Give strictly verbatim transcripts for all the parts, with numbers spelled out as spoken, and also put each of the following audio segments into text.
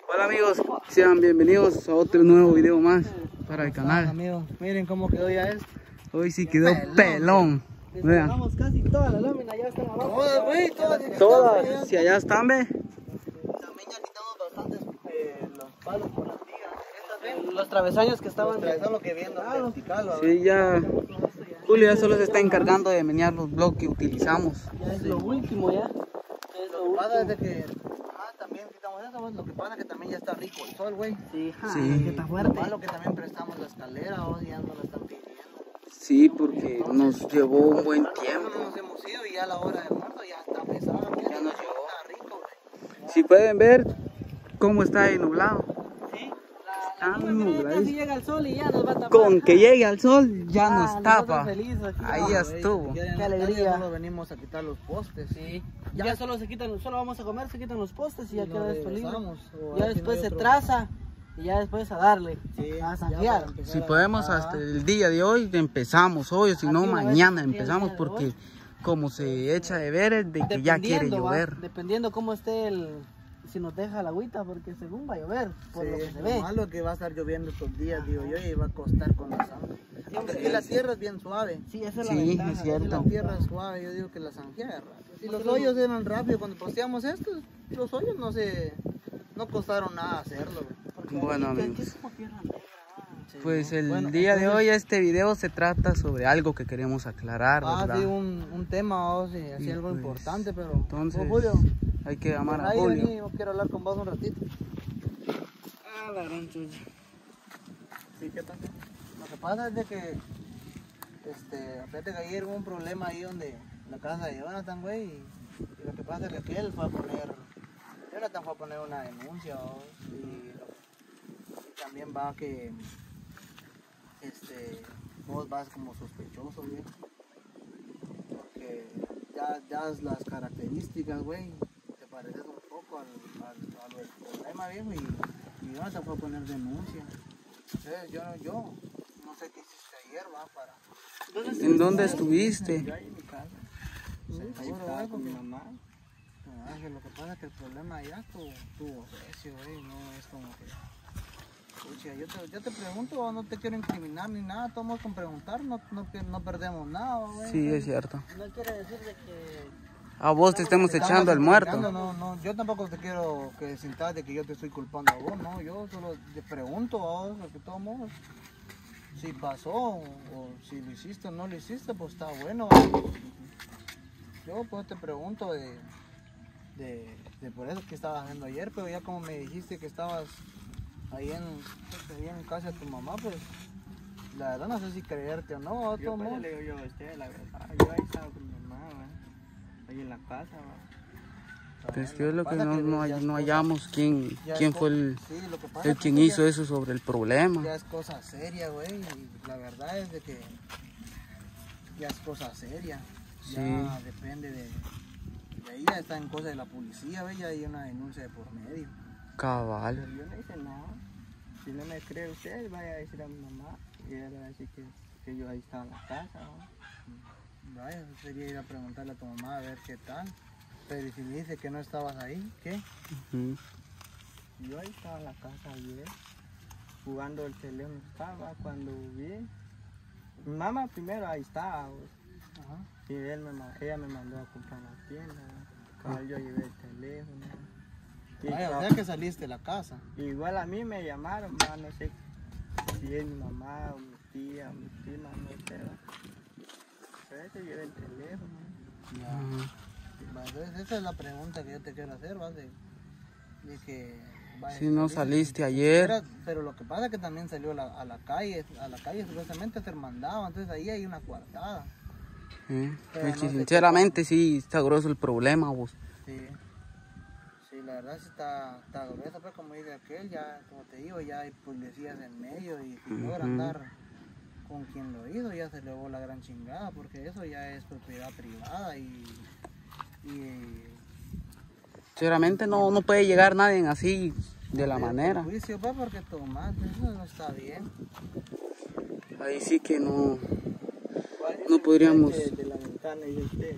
Hola amigos, sean bienvenidos a otro nuevo video más para el canal. Amigos, miren cómo quedó ya esto. Hoy sí quedó pelón. Vean. Desarmamos casi toda la lámina, ya están abajo. Todas, güey, todas. Todas, si allá están, ve. También ya quitamos bastantes eh, los palos por las vigas. Estas, ven, los travesaños que estaban. Eso lo que viendo vertical, Sí, ya. Julio ya solo se está encargando de menear los bloques que utilizamos. Ya es lo último ya. Es lo, lo que pasa es de que ah, también quitamos eso, pues, lo que pasa es que también ya está rico el sol, güey. Sí, ja, sí. Que está fuerte. Lo malo que también prestamos la escalera, o ya no la están pidiendo. Sí, porque nos llevó un buen tiempo. Nos hemos ido y ya a la hora del muerto ya está pesado. Ya nos llevó. Está rico, güey. Si pueden ver cómo está ahí nublado. Sí. Está nubladísimo. Si llega el sol y ya nos va a tapar. Con que llegue al sol ya Ah, nos tapa. Felices aquí. Ahí ya estuvo. Qué alegría. Solo venimos a quitar los postes. Sí. Ya, ya solo se quitan, solo vamos a comer, se quitan los postes y ya queda esto lindo. Ya después se traza. Y ya después a darle, sí, a zanjear. Si podemos hasta el día de hoy empezamos hoy, o si no mañana empezamos, porque como se echa de ver es de que ya quiere llover. Va, dependiendo cómo esté el, si nos deja la agüita, porque según va a llover, por sí, lo que se ve. Lo malo es que va a estar lloviendo estos días, digo yo, y va a costar con la sangre. Aunque aquí la tierra es bien suave. Sí, esa es la sí, ventaja. Es cierto. La tierra es suave, yo digo que la zanjea es rápido. Si los hoyos eran rápidos cuando posteamos estos, los hoyos no se, no costaron nada hacerlo. Bueno amigos, pues el bueno, día entonces, de hoy este video se trata sobre algo que queremos aclarar, ah, ¿verdad? Sí, un, un tema, o sí, así algo pues, importante, pero... Entonces, Julio, hay que llamar a ahí, Julio. Vení, yo quiero hablar con vos un ratito. Ah, la gran chucha. Sí, ¿qué pasa? Lo que pasa es de que, este, fíjate que ayer hubo un problema ahí donde, en la casa de Jonathan, güey, y, y lo que pasa es que él fue a poner, Jonathan fue a poner una denuncia, ¿no? Y también va que este vos vas como sospechoso, güey, porque ya, ya las características, güey, te pareces un poco al, al, al, al problema, viejo, y, y Jonathan fue a poner denuncia. Entonces yo, yo no sé qué hiciste ayer, va, para... ¿Dónde ¿En dónde estuviste? Yo ahí en mi casa. Sí, ahí estaba con mi mamá. Ángel, lo que pasa es que el problema ya estuvo, estuvo recio, güey, no es como que... Pucha, yo te, yo te pregunto, no te quiero incriminar ni nada, todos con preguntar, no, no, no perdemos nada, güey. Sí, es cierto. No quiere decir de que... A vos te estemos echando al muerto. No, no, yo tampoco te quiero que sintas de que yo te estoy culpando a vos, no, yo solo te pregunto a vos, de todos modos, si pasó, o si lo hiciste o no lo hiciste, pues está bueno. Yo pues te pregunto de... De, de por eso que estabas haciendo ayer, pero ya como me dijiste que estabas ahí en, pues, ahí en casa de tu mamá, pues la verdad no sé si creerte o no. Yo pues, le digo yo a usted, la verdad, yo ahí estaba con mi mamá, ¿va? Ahí en la casa. ¿va? Pues que es lo que no, que no, no hallamos quién, quién fue el, sí, el quien hizo eso sobre el problema. Ya es cosa seria, güey, y la verdad es de que ya es cosa seria, sí. Ya depende de... Ahí ya está en cosa de la policía, ¿ve? Ya hay una denuncia de por medio. Cabal. Pero yo no hice nada. Si no me cree usted, vaya a decir a mi mamá y ella le va a decir que, que yo ahí estaba en la casa, ¿no? Vaya, sería ir a preguntarle a tu mamá a ver qué tal. Pero si me dice que no estabas ahí, ¿qué? Uh-huh. Yo ahí estaba en la casa ayer, jugando el teléfono estaba cuando vi. Mi mamá primero ahí estaba. Ajá. Y él me, ella me mandó a comprar la tienda, ¿no? Yo llevé el teléfono. Y Ay, o sea que saliste de la casa. Igual a mí me llamaron, ma, no sé si es mi mamá o mi tía o mi prima, no sé. Pero yo llevé el teléfono. Ya. Uh-huh. Entonces esa es la pregunta que yo te quiero hacer, ¿va? De, de que... Vaya, si no saliste ayer. Pero, pero lo que pasa es que también salió a la, a la calle, a la calle supuestamente se mandaba, entonces ahí hay una coartada. Eh, es que no sinceramente sí está grueso el problema, vos. Sí, sí, la verdad sí está, está grueso, pero como dice aquel, ya, como te digo, ya hay policías en medio y si logra uh-huh. andar con quien lo hizo, ya se le llevó la gran chingada, porque eso ya es propiedad privada y... y sinceramente no, no puede llegar nadie así de la el manera. Juicio, pa, porque tomás, eso no está bien. Ahí sí que no... No podríamos... De, de la ventana y usted.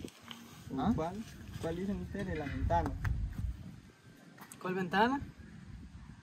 ¿Ah? ¿Cuál? ¿Cuál dicen ustedes de la ventana? ¿Cuál ventana?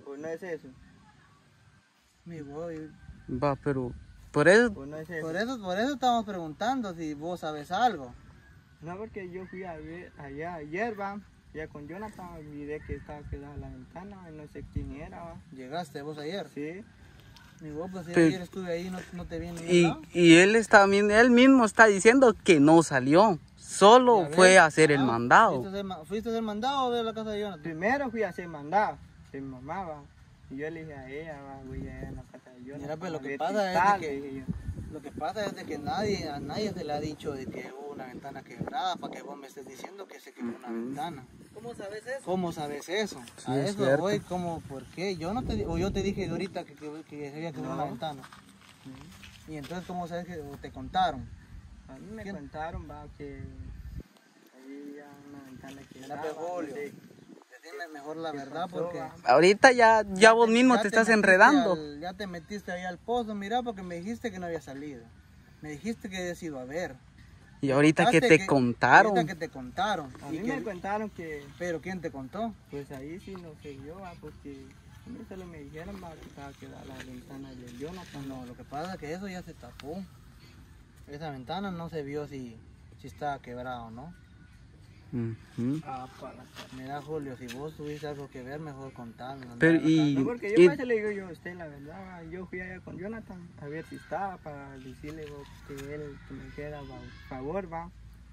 ¿O no es eso? Mi güey. Va, pero por eso, ¿O no es eso? Por eso, por eso estamos preguntando si vos sabes algo. No, porque yo fui ayer, allá ayer, va, ya con Jonathan, miré que estaba quedada la ventana, y no sé quién era, va. ¿Llegaste vos ayer? Sí. Mi güey, pues Pero- ayer estuve ahí, no, no te vi en ningún y, lado. y él está bien, él mismo está diciendo que no salió, solo Ya fue ves. a hacer el Ah, mandado. ¿Fuiste a hacer, ma- ¿Fuiste a hacer mandado a ver la casa de Jonathan? Primero fui a hacer mandado, de mi mamá, va. Y yo le dije a ella, va, voy a ir a la casa de Jonathan. Mira, pues, lo a que ver pasa si es de está, que- le dije yo. Lo que pasa es de que nadie, a nadie se le ha dicho de que hubo una ventana quebrada para que vos me estés diciendo que se quebró una ventana. ¿Cómo sabes eso? ¿Cómo sabes eso? Sí, a es eso cierto. voy, ¿cómo? ¿Por qué? Yo no te di- o yo te dije ahorita que, que, que se había quebrado No. una ventana. Y entonces, ¿cómo sabes que o te contaron? A mí me ¿Quién? contaron, va, que había una ventana que Mira, estaba, pues, Julio. sí. Decime mejor la ¿Qué verdad pasó, porque... va? Ahorita ya, ya vos mismo ya te estás metiste enredando. al- ya te metiste ahí al pozo, mira, porque me dijiste que no había salido. Me dijiste que habías ido a ver. Y ahorita que Contaste te contaron. Ahorita que te contaron. A Y mí que- me contaron que, Pero ¿quién te contó? pues ahí sí no sé yo, va, porque a mí solo me dijeron, va, que estaba quedada la ventana de Jonathan. No, lo que pasa es que eso ya se tapó. Esa ventana no se vio si, si estaba quebrada o no. Ujú. Ah, para. Mira, Julio, si vos tuviste algo que ver, mejor contarme. no Pero andar y, No, porque yo y- por eso le digo yo a usted la verdad, va, yo fui allá con Jonathan a ver si estaba para decirle va, que él que me hiciera va, favor, va.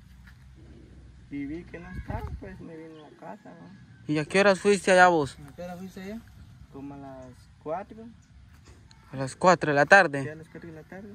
Y vi que no estaba, pues me vine a la casa, va. ¿y a qué horas fuiste allá vos? ¿A qué hora fuiste allá? Como a las cuatro, A las cuatro de la ya a tarde. las cuatro de la tarde.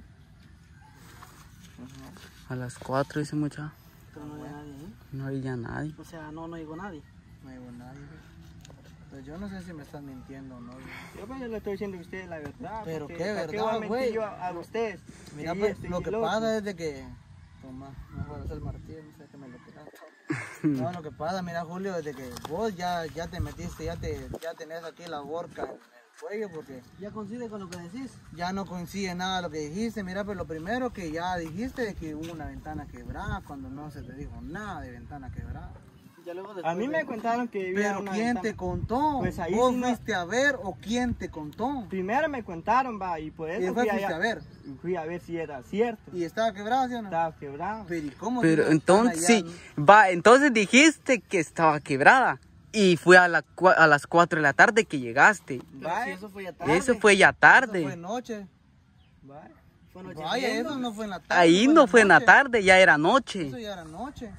Ajá. A las cuatro dice mucha. Pero no había nadie ahí. No había nadie. O sea, no, no llegó nadie. No llegó nadie. Pues yo no sé si me estás mintiendo o no. güey. Yo pues le estoy diciendo a ustedes la verdad. Pero porque qué ¿para verdad, voy a mentir güey? yo a, a ustedes? Mira, Que pues, estoy lo que loco. pasa es de que... Toma, mejor es el martillo, no sé que me lo tiraste. No, lo que pasa, mira, Julio, desde que vos ya, ya te metiste, ya, te, ya tenés aquí la borca en el cuello, porque ¿Ya coincide con lo que decís? ya no coincide nada lo que dijiste. Mira, pues lo primero que ya dijiste es que hubo una ventana quebrada, cuando no se te dijo nada de ventana quebrada. Ya luego A después mí de- me contaron que había Pero una ¿quién ventana. te contó? Pues ahí ¿Vos sí no- fuiste a ver o quién te contó? Primero me contaron, va, y por Y eso después fui fuiste allá. a ver. Y fui a ver si era cierto. ¿Y estaba quebrada, sí o no? Estaba quebrado. Pero ¿y cómo? Pero si la entonces, sí, ventana ya- va, entonces dijiste que estaba quebrada. Y fue a, la, cua- a las cuatro de la tarde que llegaste. Pero Vaya. si eso fue ya tarde. Eso fue ya Eso tarde. fue noche. Vaya. Fue Vaya, anocheciendo. eso no fue en la tarde. Ahí en no fue en la noche. tarde, ya era Eso noche. ya era noche.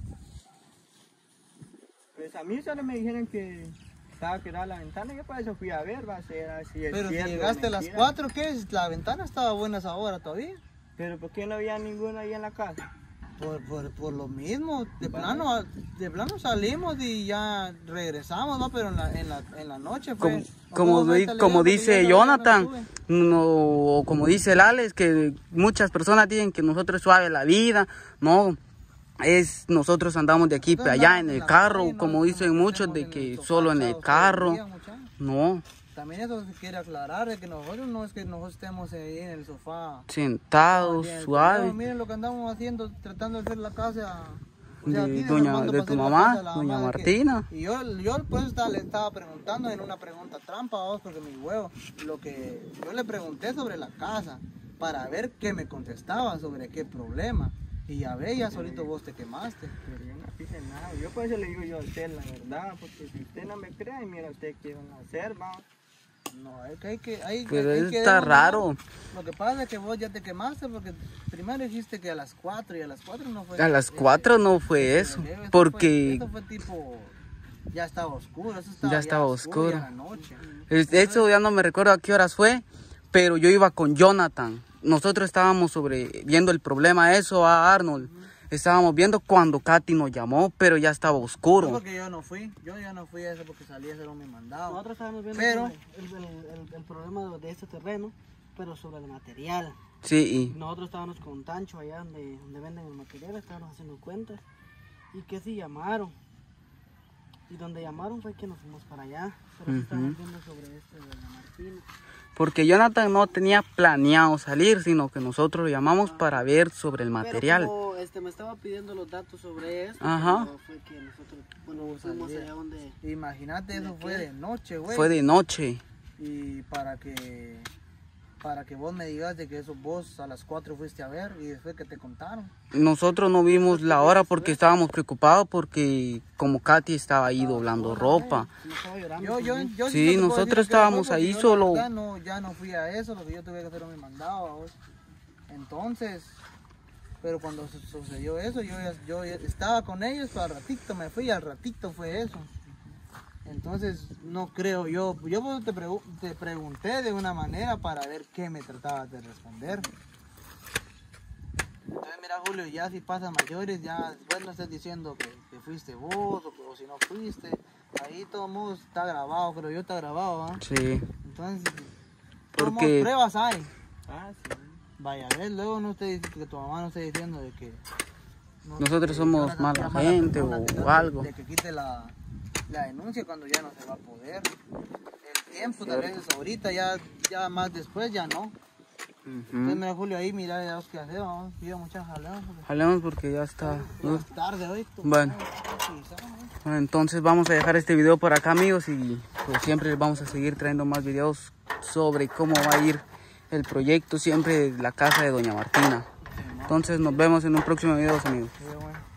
Pues a mí solo me dijeron que estaba quebrada la ventana. Yo por eso fui a ver, va a ser así. es Pero si cierto o llegaste a las mentira. cuatro, ¿qué es? La ventana estaba buena a esa hora todavía. Pero ¿por qué no había ninguno ahí en la casa? Por, por, por lo mismo, de Vale. plano, de plano salimos y ya regresamos, ¿no? Pero en la, en la, en la noche fue... Como, ¿no? como, ¿Cómo fue di- esta como leyenda? Porque dice yo todavía no Jonathan, estuve. no, o como dice el Alex, que muchas personas dicen que nosotros suave la vida. No, es nosotros andamos de aquí para Nosotros allá andamos en el la carro, calle, no como nos dicen muchos, conocemos de en que el sofá solo en el echados todo carro. día, muchacho. No, También eso se quiere aclarar, de que nosotros no es que nosotros estemos ahí en el sofá. sentados, Bien, suave. pero miren lo que andamos haciendo, tratando de hacer la casa. O sea, De aquí doña- desarmando de para tu hacer la mamá, casa de la doña mamá de que- Martina. Y yo, yo pues estaba, le estaba preguntando en una pregunta trampa, vos, porque mi huevo, lo que yo le pregunté sobre la casa, para ver qué me contestaba, sobre qué problema. Y ya ve, ya solito vos te quemaste. Pero yo no hice nada. Yo por eso le digo yo a usted la verdad. Porque si usted no me cree, mira usted qué van a hacer, va. No, es que hay que... Hay, Pero hay eso que está demorar. raro. Lo que pasa es que vos ya te quemaste porque primero dijiste que a las cuatro y a las cuatro no fue... A las ese- cuatro no fue ese eso, video, fue- porque eso fue tipo... Ya estaba oscuro, eso estaba Ya estaba oscuro. oscuro. Ya era noche. es- eso ya no me recuerdo a qué horas fue, pero yo iba con Jonathan. Nosotros estábamos sobre viendo el problema eso a Arnold. Estábamos viendo cuando Katy nos llamó, pero ya estaba No, oscuro. porque yo no fui, yo ya no fui a eso porque salí a hacer un mi mandado. Nosotros estábamos viendo Pero- sobre el, el, el- el problema de, de este terreno, pero sobre el material. Sí, y Nosotros estábamos con Tancho allá donde, donde venden el material, estábamos haciendo cuentas. Y que sí llamaron. Y donde llamaron fue que nos fuimos para allá. Pero uh -huh. Estamos viendo sobre esto de Doña Martina. Porque Jonathan no tenía planeado salir, sino que nosotros lo llamamos ah, para ver sobre el material. Pero como este, me estaba pidiendo los datos sobre eso, ajá. Fue que nosotros, bueno, fuimos allá donde... Imagínate, eso fue de noche, güey. Fue de noche. Y para que... Para que vos me digas de que eso vos a las cuatro fuiste a ver y después que te contaron. Nosotros no vimos la hora porque estábamos preocupados porque como Katy estaba ahí doblando ropa. Yo, yo, yo sí, sí nosotros estábamos ahí yo, solo. Ya no, ya no fui a eso, lo que yo tuve que hacer era mi mandado. ¿Vos? Entonces, pero cuando sucedió eso, yo, yo estaba con ellos, pero al ratito me fui y al ratito fue eso. Entonces, no creo, yo yo te, pregu te pregunté de una manera para ver qué me tratabas de responder. Entonces, mira, Julio, ya si pasan mayores, ya después no estés diciendo que, que fuiste vos o, que, o si no fuiste. Ahí todo modo está grabado, pero yo está grabado, ¿ah? Sí. Entonces, porque pruebas hay. Ah, sí. Vaya, a ver, luego no esté que tu mamá no esté diciendo de que... No, nosotros que somos mala gente o de, algo. De que quite la... la denuncia cuando ya no se va a poder. El tiempo tal vez es ahorita, ya, ya más después ya no. Uh -huh. Entonces mira, Julio, ahí mira ya los que hacemos, vamos, yo muchas jalemos. Porque... Jalemos porque ya está uh. tarde hoy. Bueno. Bueno, entonces vamos a dejar este video por acá, amigos, y pues siempre vamos a seguir trayendo más videos sobre cómo va a ir el proyecto siempre de la casa de Doña Martina. Entonces nos vemos en un próximo video, amigos. Sí, bueno.